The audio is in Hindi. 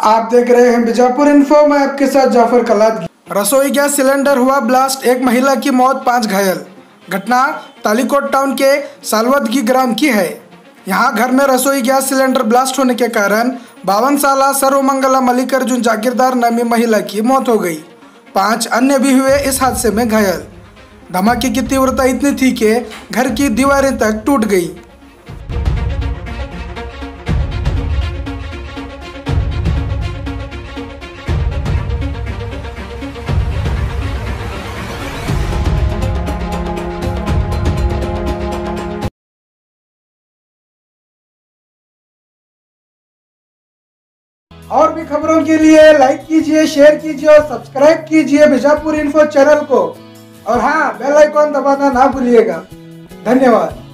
आप देख रहे हैं बीजापुर इन्फो। मैं आपके साथ जाफर कलादगी। रसोई गैस सिलेंडर हुआ ब्लास्ट, एक महिला की मौत, 5 घायल। घटना तालीकोट टाउन के सालवदगी ग्राम की है। यहां घर में रसोई गैस सिलेंडर ब्लास्ट होने के कारण 52 साल सर्वमंगला मल्लिकार्जुन जागीरदार नामी महिला की मौत हो गई। 5 अन्य भी हुए इस हादसे में घायल। धमाके की तीव्रता इतनी थी कि घर की दीवारें तक टूट गई। और भी खबरों के लिए लाइक कीजिए, शेयर कीजिए और सब्सक्राइब कीजिए बीजापुर इन्फो चैनल को। और हाँ, बेल आइकॉन दबाना ना भूलिएगा। धन्यवाद।